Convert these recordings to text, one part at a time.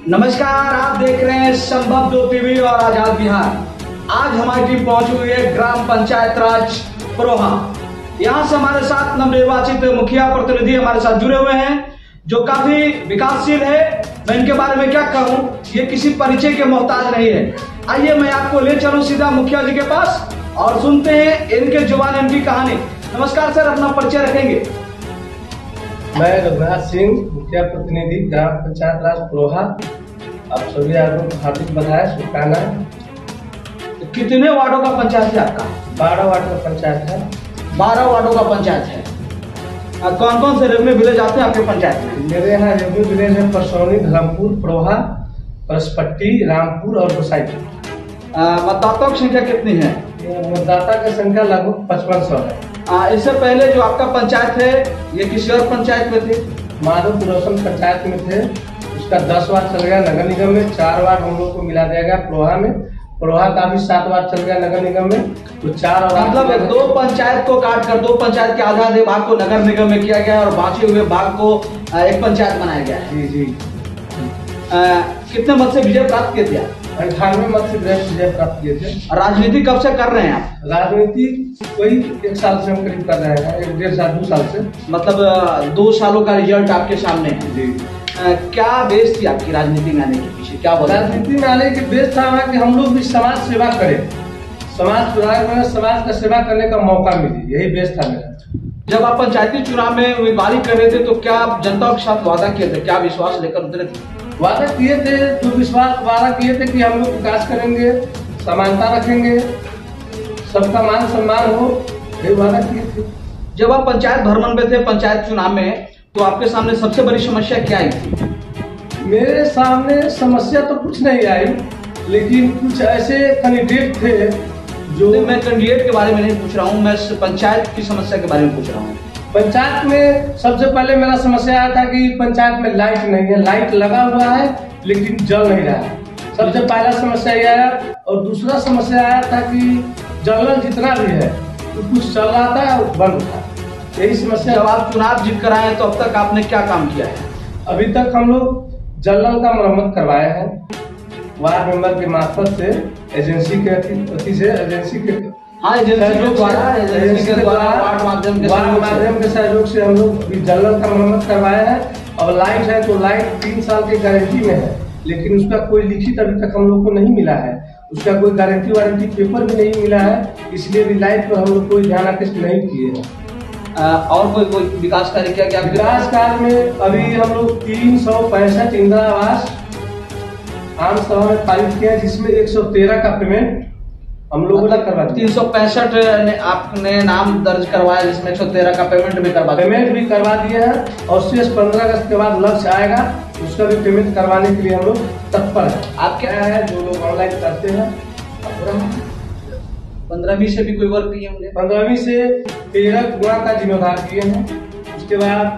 नमस्कार, आप देख रहे हैं संभव 2 टीवी और आजाद बिहार। आज हमारी टीम पहुंची हुई है ग्राम पंचायत राज प्रोहा। यहाँ से हमारे साथ नवनिर्वाचित मुखिया प्रतिनिधि हमारे साथ जुड़े हुए हैं जो काफी विकासशील है। मैं इनके बारे में क्या कहूँ, ये किसी परिचय के मोहताज नहीं है। आइए मैं आपको ले चलूं सीधा मुखिया जी के पास और सुनते हैं इनके जुबान इनकी कहानी। नमस्कार सर, अपना परिचय रखेंगे? मैं रघुनाथ सिंह, मुखिया प्रतिनिधि ग्राम पंचायत राज प्रोहा। आप सभी आदमियों को हार्दिक बधाई, शुभकामनाएं। कितने वार्डों का पंचायत है आपका? 12 वार्ड का पंचायत है। 12 वार्डों का पंचायत है। कौन कौन से रेवन्यू विलेज आते हैं आपके पंचायत में? मेरे यहाँ रेवन्यू विलेज है परसौनी, धर्मपुर, प्रोहा, परसपट्टी, रामपुर और गोसाईपुर। मतदाताओं की संख्या कितनी है? मतदाता की संख्या लगभग 5500 है। इससे पहले जो आपका पंचायत है ये किसी और पंचायत में थे? माधवपुर रोशन पंचायत में थे। उसका 10 वार्ड चल गया नगर निगम में, 4 वार्ड हम लोग को मिला दिया गया प्रोहा में। प्रोहा का भी 7 वार्ड चल गया नगर निगम में, तो 4 वार्ड मतलब 2 पंचायत को काट कर 2 पंचायत के आधा भाग को नगर निगम में किया गया और बाकी हुए भाग को एक पंचायत बनाया गया है। जी। कितने मत से विजय प्राप्त किए थे आप? 98 मत से विजय प्राप्त किए थे। राजनीति कब से कर रहे हैं आप? राजनीति कोई 1 साल से हम करीब कर रहे हैं, 1.5 साल 2 साल से। मतलब 2 सालों का रिजल्ट आपके सामने है। जी। क्या बेस थी आपकी राजनीति में आने के पीछे? क्या बोला? राजनीति में आने के बेस था कि हम लोग भी समाज सेवा करें, समाज सुधार में समाज का सेवा करने का मौका मिले, यही बेस था मेरा। जब आप पंचायती चुनाव में उम्मीदवारी कर रहे थे तो क्या आप जनता के साथ वादा किए थे? क्या विश्वास लेकर उतरे थे? वादा किए थे, जो विश्वास वादा किए थे कि हम लोग विकास करेंगे, समानता रखेंगे, सबका मान सम्मान हो, ये वादा किए थे। जब आप पंचायत भ्रमण में थे पंचायत चुनाव में, तो आपके सामने सबसे बड़ी समस्या क्या आई थी? मेरे सामने समस्या तो कुछ नहीं आई, लेकिन कुछ ऐसे कैंडिडेट थे जो... मैं कैंडिडेट के बारे में नहीं पूछ रहा हूँ, मैं पंचायत की समस्या के बारे में पूछ रहा हूँ। पंचायत में सबसे पहले मेरा समस्या आया था कि पंचायत में लाइट नहीं है। लाइट लगा हुआ है लेकिन जल नहीं रहा है, सबसे पहला समस्या ये आया। और दूसरा समस्या आया था कि जल जितना भी है तो कुछ चल रहा था और बंद था, यही समस्या। जब आप चुनाव जीत कर आए तो अब तक आपने क्या काम किया है? अभी तक हम लोग जल का मरम्मत करवाए हैं वार्ड मेंबर के मार्फत से, एजेंसी के अति से, एजेंसी के माध्यम के सहयोग से हम लोग जल का मरम्मत करवाए हैं। और लाइट है तो लाइट 3 साल की गारंटी में है, लेकिन उसका कोई लिखित अभी तक हम लोग को नहीं मिला है। उसका कोई गारंटी वारंटी पेपर भी नहीं मिला है, इसलिए भी लाइट पर हम लोग कोई ध्यान आकृष्ट नहीं किए हैं। और कोई विकास कार्य क्या? विकास कार्य में अभी हम लोग 365 इंदिरा आवास आम सभा में पारित किया, जिसमें 113 का पेमेंट हम लोगों ने करवा दिया। 365 आपने नाम दर्ज करवाया, जिसमें 113 का पेमेंट भी करवा दिए हैं। और शेष 15 अगस्त के बाद लक्ष्य आएगा, उसका भी पेमेंट करवाने के लिए हम लोग तत्पर है। आप क्या है जो लोग ऑनलाइन करते हैं? 15वीं से भी कोई वर्क किए होंगे? 15वीं से 13 गुना का जीर्णोद्धार किए हैं। उसके बाद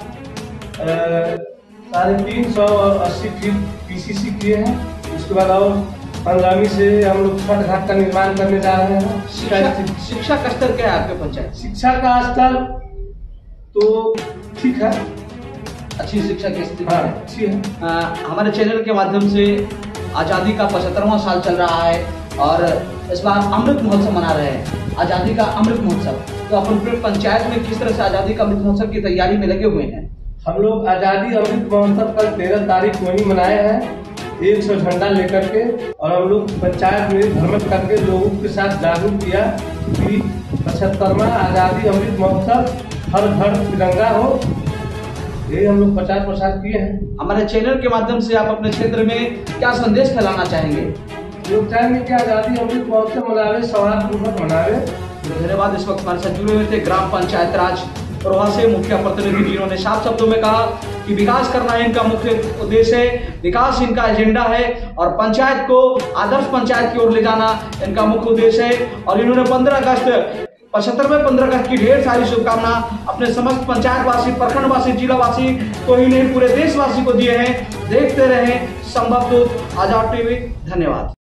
380 फीट PCC किए हैं। उसके बाद और 15वीं से हम लोग छठ घाट का निर्माण करने जा रहे हैं। शिक्षा का स्तर क्या है आपके पंचायत? शिक्षा का स्तर तो ठीक है, अच्छी शिक्षा की स्थिति हाँ, है। अच्छी है। हमारे चैनल के माध्यम से आजादी का 75वां साल चल रहा है और इस बार अमृत महोत्सव मना रहे हैं, आजादी का अमृत महोत्सव। तो अपन पंचायत में किस तरह से आजादी का अमृत महोत्सव की तैयारी में लगे हुए हैं? हम लोग आजादी अमृत महोत्सव कल 13 तारीख को ही मनाए हैं, 100 झंडा लेकर के। और हम लोग पंचायत में भ्रमण करके लोगों के साथ जागरूक किया कि 75वां आजादी अमृत महोत्सव हर घर तिरंगा हो, यही हम लोग प्रचार किए हैं। हमारे चैनल के माध्यम से आप अपने क्षेत्र में क्या संदेश फैलाना चाहेंगे? लोग चाहेंगे कि आजादी अमृत महोत्सव मनावे, सौहार्दपूर्वक मनावे। धन्यवाद। इस वक्त हमारे साथ जुड़े हुए थे ग्राम पंचायत राज प्रोहा से मुखिया प्रतिनिधि, जिन्होंने साफ शब्दों में कहा कि विकास करना इनका मुख्य उद्देश्य है, विकास इनका एजेंडा है और पंचायत को आदर्श पंचायत की ओर ले जाना इनका मुख्य उद्देश्य है। और इन्होंने 75वें 15 अगस्त की ढेर सारी शुभकामना अपने समस्त पंचायतवासी, प्रखंडवासी, जिलावासी को ही नहीं पूरे देशवासी को दिए हैं। देखते रहें संभव 2 आजाद टीवी। धन्यवाद।